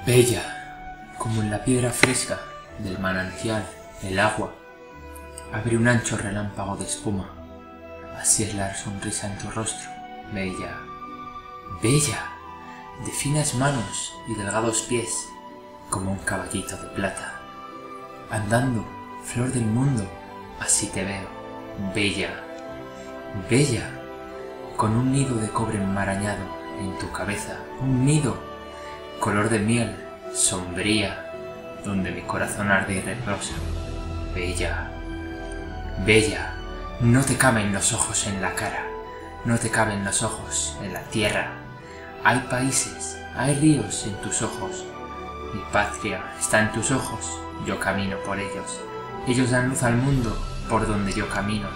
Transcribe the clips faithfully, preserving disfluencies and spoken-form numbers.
Bella, como en la piedra fresca del manantial, el agua, abre un ancho relámpago de espuma. Así es la sonrisa en tu rostro, bella. Bella, de finas manos y delgados pies, como un caballito de plata. Andando, flor del mundo, así te veo, bella. Bella, con un nido de cobre enmarañado en tu cabeza, un nido, color de miel, sombría, donde mi corazón arde y reposa. Bella, bella, no te caben los ojos en la cara, no te caben los ojos en la tierra. Hay países, hay ríos en tus ojos, mi patria está en tus ojos, yo camino por ellos, ellos dan luz al mundo por donde yo camino.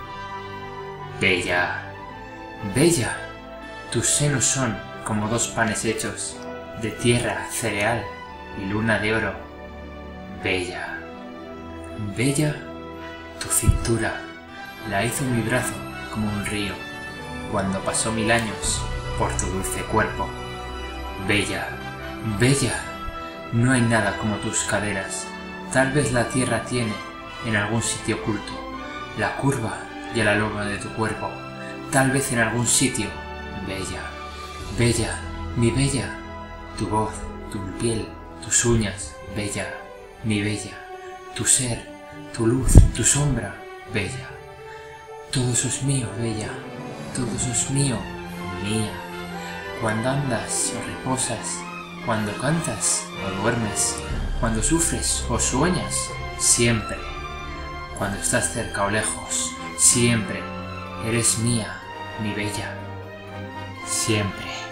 Bella, bella, tus senos son como dos panes hechos de tierra, cereal y luna de oro. Bella, bella, tu cintura la hizo mi brazo como un río cuando pasó mil años por tu dulce cuerpo. Bella, bella, no hay nada como tus caderas, tal vez la tierra tiene en algún sitio oculto la curva y el aroma de tu cuerpo, tal vez en algún sitio. Bella, bella, mi bella, tu voz, tu piel, tus uñas, bella, mi bella, tu ser, tu luz, tu sombra, bella. Todo eso es mío, bella, todo eso es mío, mía. Cuando andas o reposas, cuando cantas o duermes, cuando sufres o sueñas, siempre. Cuando estás cerca o lejos, siempre eres mía, mi bella, siempre.